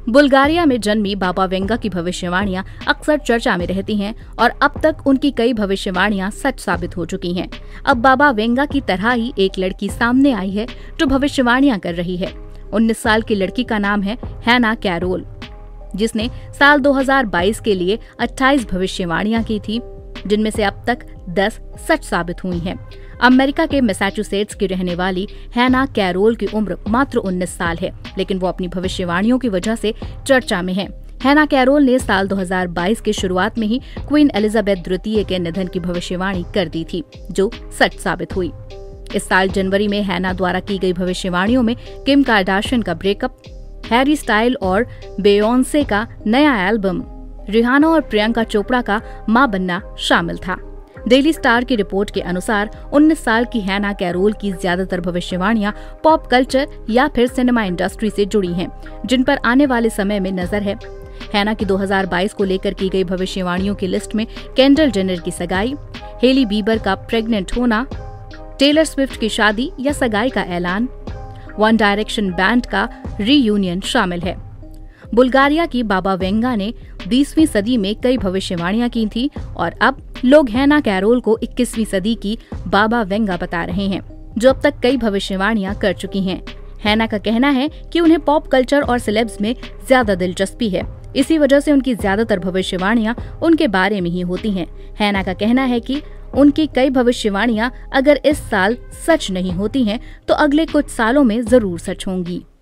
Bulgaria में जन्मी बाबा Venga की भविष्यवाणियां अक्सर चर्चा में रहती हैं और अब तक उनकी कई भविष्यवाणियां सच साबित हो चुकी हैं। अब बाबा वेंगा की तरह ही एक लड़की सामने आई है जो भविष्यवाणियां कर रही है। 19 साल की लड़की का नाम है हैना कैरोल, जिसने साल 2022 के लिए 28 भविष्यवाणियां की थी, जिनमें से अब तक 10 सच साबित हुई हैं। अमेरिका के मैसाचुसेट्स की रहने वाली हैना कैरोल की उम्र मात्र 19 साल है, लेकिन वो अपनी भविष्यवाणियों की वजह से चर्चा में है। हैना कैरोल ने साल 2022 के शुरुआत में ही क्वीन एलिजाबेथ द्वितीय के निधन की भविष्यवाणी कर दी थी, जो सच साबित हुई। इस साल जनवरी में हैना द्वारा की गई भविष्यवाणियों में किम कार्दाशियन का ब्रेकअप, हैरी स्टाइल और बेयोंसे का नया एल्बम, रिहाना और प्रियंका चोपड़ा का मां बनना शामिल था। डेली स्टार की रिपोर्ट के अनुसार 19 साल की हैना कैरोल की ज्यादातर भविष्यवाणियां पॉप कल्चर या फिर सिनेमा इंडस्ट्री से जुड़ी हैं, जिन पर आने वाले समय में नजर है। हैना की 2022 को लेकर की गई भविष्यवाणियों की लिस्ट में केंडल जेनर की सगाई, हेली बीबर का प्रेग्नेंट होना, टेलर स्विफ्ट की शादी या सगाई का ऐलान, वन डायरेक्शन बैंड का रीयूनियन शामिल है। बुल्गारिया की बाबा वेंगा ने 20वीं सदी में कई भविष्यवाणियां की थी और अब लोग हैना कैरोल को 21वीं सदी की बाबा वेंगा बता रहे हैं, जो अब तक कई भविष्यवाणियां कर चुकी हैं। हैना का कहना है कि उन्हें पॉप कल्चर और सेलेब्स में ज्यादा दिलचस्पी है, इसी वजह से उनकी ज्यादातर भविष्यवाणियां उनके बारे में ही होती हैं। हैना का कहना है कि उनकी कई भविष्यवाणियां अगर इस साल सच नहीं होती हैं, तो अगले कुछ सालों में जरूर सच होंगी।